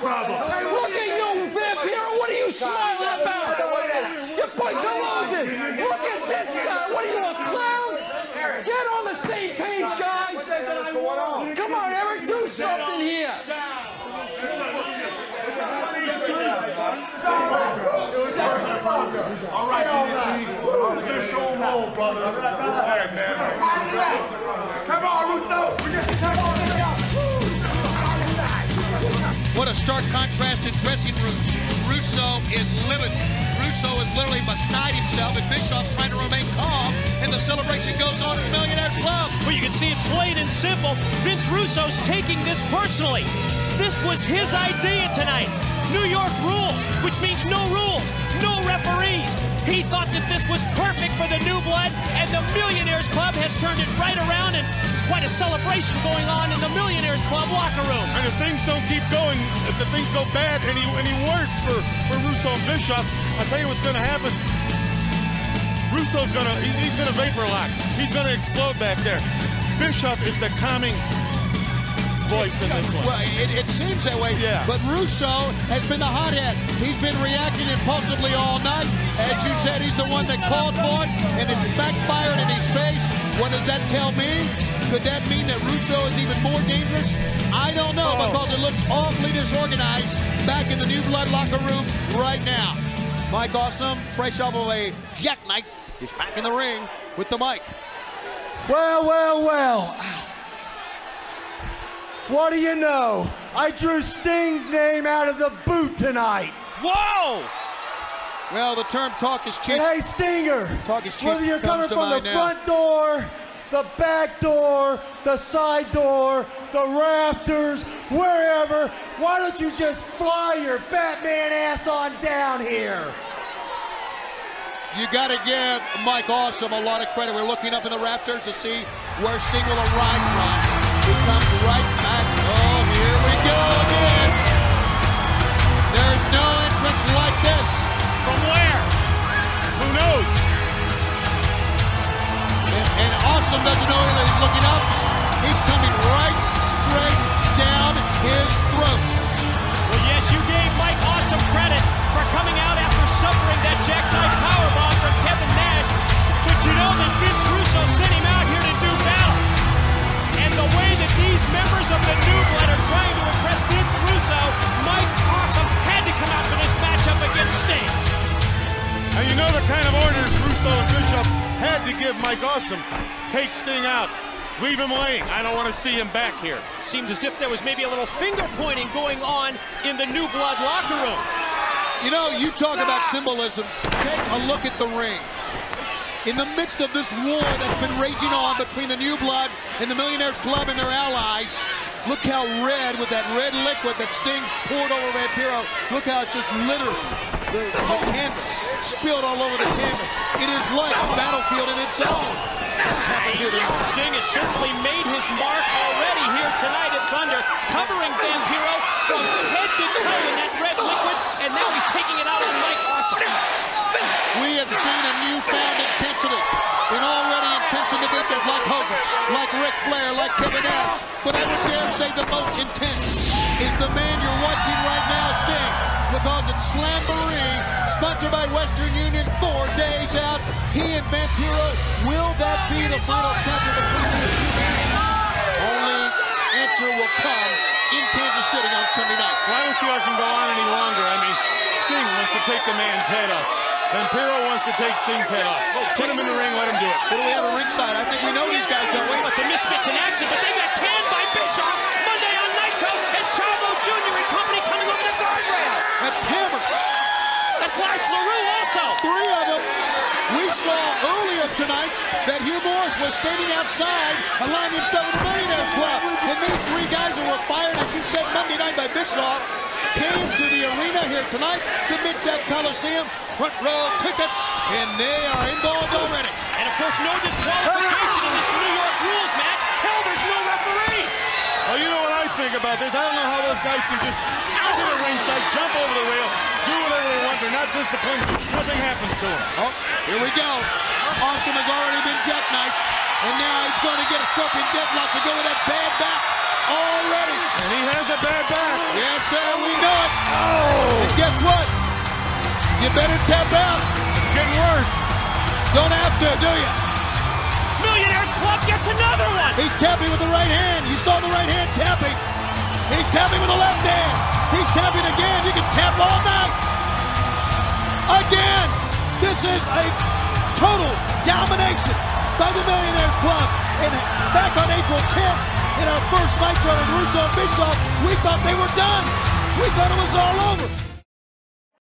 Look at you, Vampiro. What are you smiling about? You're going to lose it. Look at this guy. What are you, a clown? Get on the same page, guys. Come on, Eric, do something here. All right, just show them all, brother. All right, man. Come on, Russo. What a stark contrast in dressing rooms. Russo is livid. Russo is literally beside himself, and Bischoff's trying to remain calm, and the celebration goes on at the Millionaires Club. Well, you can see it plain and simple. Vince Russo's taking this personally. This was his idea tonight. New York rules, which means no rules, no referees. He thought that this was perfect for the new blood, and the Millionaires Club has turned it right around, and it's quite a celebration going on in the Millionaires Club locker room. And if things don't keep going, if the things go bad any worse for Russo and Bischoff, I'll tell you what's going to happen. Russo's going to, he's going to vapor lock. He's going to explode back there. Bischoff is the calming voice in this one. Well, it seems that way, yeah. But Russo has been the hothead. He's been reacting impulsively all night. As you said, he's the one that called for it, and it's backfired in his face. What does that tell me? Could that mean that Russo is even more dangerous? I don't know, because it looks awfully disorganized back in the New Blood locker room right now. Mike Awesome, fresh off of a jackknife, is back in the ring with the mic. Well, well, well. What do you know? I drew Sting's name out of the boot tonight. Whoa! Well, the term talk is cheap. And hey, Stinger, Talk is cheap. whether you're coming from the now. front door, the back door, the side door, the rafters, wherever, why don't you just fly your Batman ass on down here? You got to give Mike Awesome a lot of credit. We're looking up in the rafters to see where Sting will arrive from. He comes right back. Oh, here we go again. There's no entrance like this. From where? Who knows? And Awesome doesn't know that he's looking up. He's coming right straight down his throat. Well, yes, you gave Mike Awesome credit for coming out after suffering that jackknife powerbomb from Kevin Nash. But you know that Vince Russo sent him out here to do battle. And the way that these members of the New Blood are trying to impress Vince Russo, Mike Awesome had to come out for this matchup against Sting. And you know the kind of orders Russo and Bischoff had to give Mike Awesome. Take Sting out. Leave him laying. I don't want to see him back here. Seemed as if there was maybe a little finger pointing going on in the New Blood locker room. You know, you talk about symbolism. Take a look at the ring. In the midst of this war that's been raging on between the New Blood and the Millionaires Club and their allies, look how red, with that red liquid that Sting poured over Vampiro, look how it just literally, the canvas, spilled all over the canvas. It is like a battlefield in itself. Sting has certainly made his mark already here tonight at Thunder, covering Vampiro from head to toe in that red liquid, and now he's taking it out on Mike Awesome. We have seen a newfound intensity in already intense individuals like Hogan, like Ric Flair, like Kevin Nash. But I would dare say the most intense is the man you're watching right now, Sting, because it's Slamboree, sponsored by Western Union, 4 days out. He and Vampiro, will that be the final chapter between these two men? Only answer will come in Kansas City on Sunday night. Well, I don't see how I can go on any longer. I mean, Sting wants to take the man's head off. Vampiro wants to take Sting's head off. Put him in the ring, let him do it. What do we have at ringside? I think we know these guys, don't we? It's a Misfits in action, but they got canned by Bischoff Monday on Nitro, and Chavo Jr. and company coming over the guardrail. That's Hammer. That's Lash LaRue also. 3 of them. We saw earlier tonight that Hugh Morris was standing outside, aligning himself with the Millionaires Club. And these 3 guys who were fired, as you said, Monday night by Bischoff, came to the arena here tonight, the Mid-South Coliseum, front row tickets, and they are involved already. And of course, no disqualification in this New York rules match. Hell, there's no referee. Well, you know what I think about this? I don't know how those guys can just sit at ringside, jump over the rail, do whatever they want. They're not disciplined. Nothing happens to them. Oh, here we go. Awesome has already been jackknifed, and now he's going to get a scorpion deathlock to go with that bad back already. And he has a bad back. Yes, sir, we know guess what? You better tap out. It's getting worse. Don't have to, do you? Millionaires Club gets another one. He's tapping with the right hand. You saw the right hand tapping. He's tapping with the left hand. He's tapping again. You can tap all night. Again. This is a total domination by the Millionaires Club. And back on April 10th, in our first Nitro with Russo and Bischoff, we thought they were done. We thought it was all over.